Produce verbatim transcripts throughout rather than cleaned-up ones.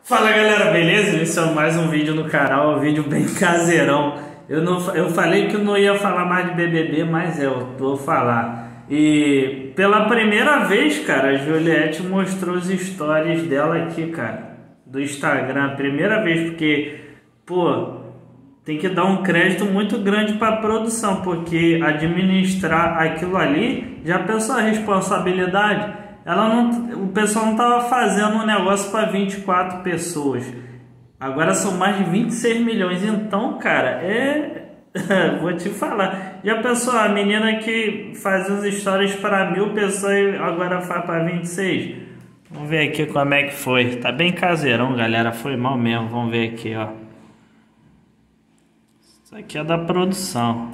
Fala galera, beleza? Esse é mais um vídeo no canal, um vídeo bem caseirão. Eu, não, eu falei que eu não ia falar mais de B B B, mas eu vou falar. E pela primeira vez, cara, a Juliette mostrou os stories dela aqui, cara, do Instagram. Primeira vez, porque, pô, tem que dar um crédito muito grande para a produção, porque administrar aquilo ali, já pensou a responsabilidade? Ela não, o pessoal não estava fazendo um negócio para vinte e quatro pessoas. Agora são mais de vinte e seis milhões. Então, cara, é... vou te falar. Já pensou a menina que fazia os stories para mil pessoas e agora faz para vinte e seis? Vamos ver aqui como é que foi. Tá bem caseirão, galera. Foi mal mesmo. Vamos ver aqui, ó. Isso aqui é da produção.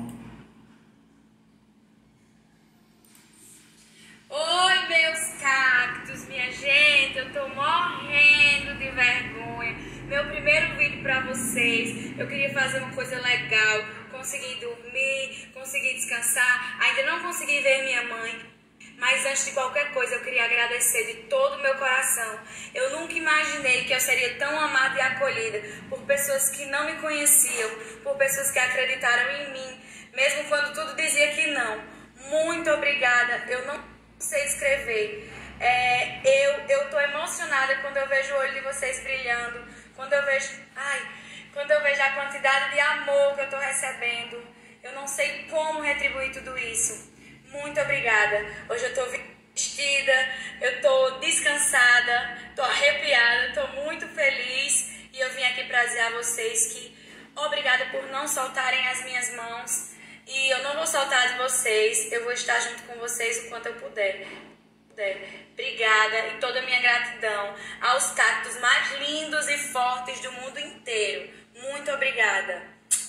Meu primeiro vídeo pra vocês, eu queria fazer uma coisa legal, consegui dormir, consegui descansar, ainda não consegui ver minha mãe, mas antes de qualquer coisa eu queria agradecer de todo o meu coração. Eu nunca imaginei que eu seria tão amada e acolhida por pessoas que não me conheciam, por pessoas que acreditaram em mim, mesmo quando tudo dizia que não. Muito obrigada, eu não sei escrever. É, eu, eu tô emocionada quando eu vejo o olho de vocês brilhando, quando eu vejo, ai, quando eu vejo a quantidade de amor que eu tô recebendo. Eu não sei como retribuir tudo isso. Muito obrigada. Hoje eu tô vestida, eu tô descansada, tô arrepiada, tô muito feliz e eu vim aqui pra dizer a vocês que obrigada por não soltarem as minhas mãos e eu não vou soltar de vocês, eu vou estar junto com vocês o quanto eu puder. Obrigada e toda a minha gratidão aos cactos mais lindos e fortes do mundo inteiro. Muito obrigada.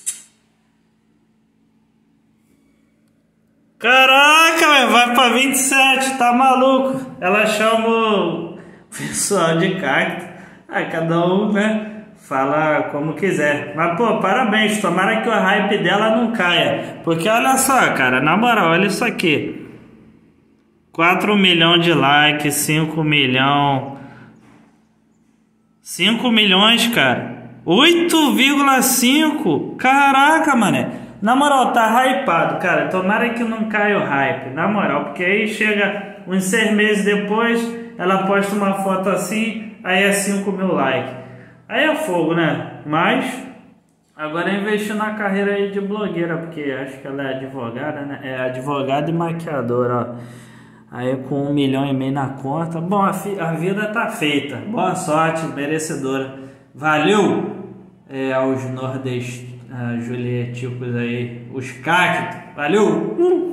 Caraca, vai pra vinte e sete, tá maluco? Ela chama o pessoal de cacto. Ah, cada um, né, fala como quiser. Mas, pô, parabéns. Tomara que o hype dela não caia. Porque olha só, cara, na moral, olha isso aqui. quatro milhões de likes, cinco milhões. cinco milhões, cara. oito vírgula cinco. Caraca, mané. Na moral, tá hypado, cara. Tomara que não caia o hype. Na moral, porque aí chega uns seis meses depois, ela posta uma foto assim, aí é cinco mil likes. Aí é fogo, né? Mas agora eu investi na carreira aí de blogueira, porque acho que ela é advogada, né? É advogada e maquiadora, ó. Aí com um milhão e meio na conta. Bom, a, a vida tá feita. Boa sorte, merecedora. Valeu é, aos nordestinos, julieticos aí, os cactos. Valeu!